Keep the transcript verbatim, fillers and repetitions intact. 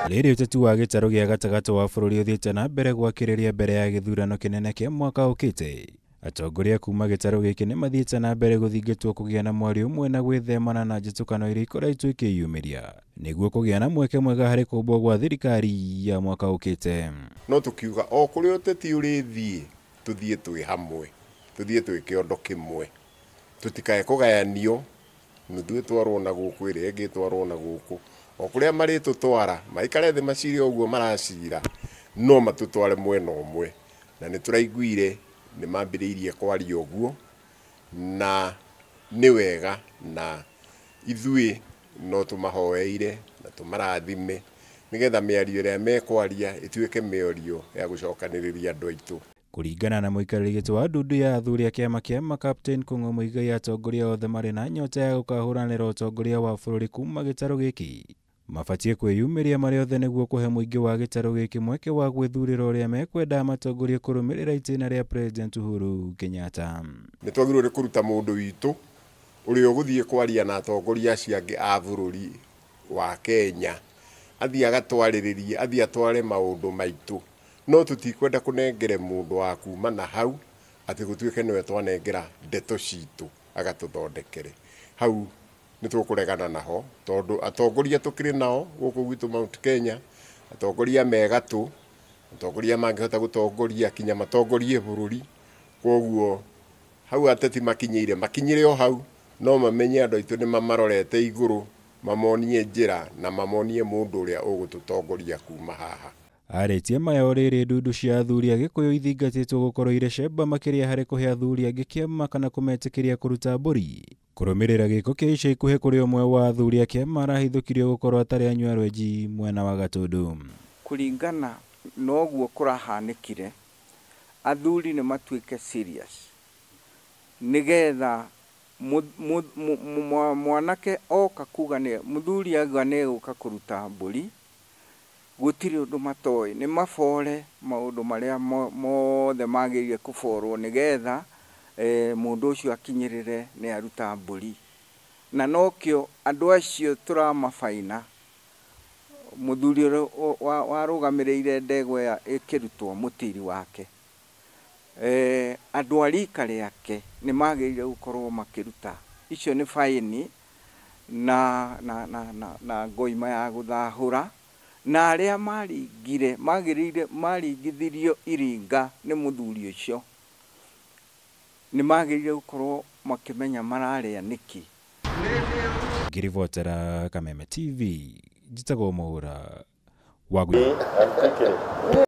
Rĩrĩ ũteti wa gĩtarũ gĩa gatagatĩ wa bũrũri ũthiĩte na mbere gwakĩrĩria mbere ya githurano kĩnene kĩa mwaka ukite. Atongoria kuuma gĩtarũ gĩkĩ nĩ mathiĩte na mbere gũthingĩtwo kũgĩa na mwari ũmwe na gwĩthemana na njĩtũkano iria ikoretwo ikĩyumĩria nĩguo kũgĩa na mweke mwega harĩ kũmbwo gwa thirikari ya mwaka ukite. No tukiuga o kũrĩa ũteti ũrĩthiĩ tũthiĩ twĩ hamwe, tũthiĩ twĩ kĩondo kĩmwe, tũtikae kũgayanio, nuthu ĩtwarwo na gũkũ ĩrĩa ĩngĩ ĩtwarwo na gũkũ. O kũrĩa marĩ tũtwara maikare thĩ maciri ũguo maracira no matũtware mwena ũmwe, na nĩ tũraiguire nĩ mambĩrĩirie kwaria ũguo na nĩ wega, na ithuĩ no tũmahoeire na tũmarathime nĩgetha mĩario ĩrĩa mekwaria ĩtuĩke mĩario ya gũcokanĩrĩria andũ aitũ. Kũringana na Muikariri gĩtĩ wa ndundu ya athuri a Kiama Kiama Captain Kung'o Muigai, atongoria othe marĩ na nyota ya gũkahũranĩra ũtongoria wa bũrũri kuuma gĩtarũ gĩkĩ mabatiĩ kwĩyumĩria marĩ othe nĩguo kũhe mũingĩ wa gĩtarũ gĩkĩ mweke wa gwĩthurĩra ũrĩa mekwenda matongoria kũrũmĩrĩra itĩna rĩa President Uhuru Kenyatta. Nĩ twagĩrĩirwo nĩ kũruta mũndũ witũ ũrĩa ũgũthiĩ kwaria na atongoria acio angĩ a bũrũri wa Kenya, athiĩ agatwarĩrĩrie, athiĩ atware maũndũ maitũ, no tũtikwenda kũnengere mũndũ wa kuuma na hau atĩ gũtuĩke nĩwe twanengera ndeto citũ agatũthondekere. Hau nĩ tũkũregana naho tondũ atongoria tũkĩrĩ nao gũkũ gwitũ Mount Kenya, atongoria megatũ, atongoria mangĩhota gũtongoria kinya matongorie bũrũri. Koguo hau ateti makinyĩire makinyĩre o hau, no mamenye andũ aitũ nĩ mamarorete igũrũ, mamonie njĩra na mamonie mũndũ ũrĩa ũgũtũtongoria kuuma haha. Arĩtie maya o rĩrĩ ndundu cia athuri a Gĩkũyũ ithingatĩtwo gũkorwo irĩ cemba makĩria harĩ kũhe athuri angĩ Kiama kana kũmetĩkĩria kũruta mbũri, kũrũmĩrĩra gĩko kĩa ica ikuhĩ kũrĩ ũmwe wa athuri a Kiama arahithũkirio gũkorwo atarĩ anyua rwenji mwena wa Gatũndũ. Kũringana na ũguo kũrahanĩkire, athuri nĩ matuĩke serious nĩgetha mwanake oka kuga nĩ mũthuri auga nĩ egũka kũruta mbũri, gũtirĩ ũndũ matoĩ, nĩ mabore maũndũ marĩa mothe magĩrĩire kũborwo nĩgetha mũndũ ũcio akinyĩrĩre nĩ aruta mbũri. Na nokĩo andũ acio tũramabaina, mũthuri warũgamĩrĩire ndegwa ĩyo ĩkĩrutwo mũtiri wake, andũ a rika rĩake nĩ magĩrĩire gũkorwo makĩruta. Icio nĩ faini na na na na ngoima ya gũthahũra, na arĩa maringire magĩrĩire maringithirio iringa nĩ mũthuri ũcio nĩ magĩrĩire gũkorwo makĩmenya mararĩa nĩkĩ. Ngĩribotera Kameme T V, njĩtagwo Mũhũra wa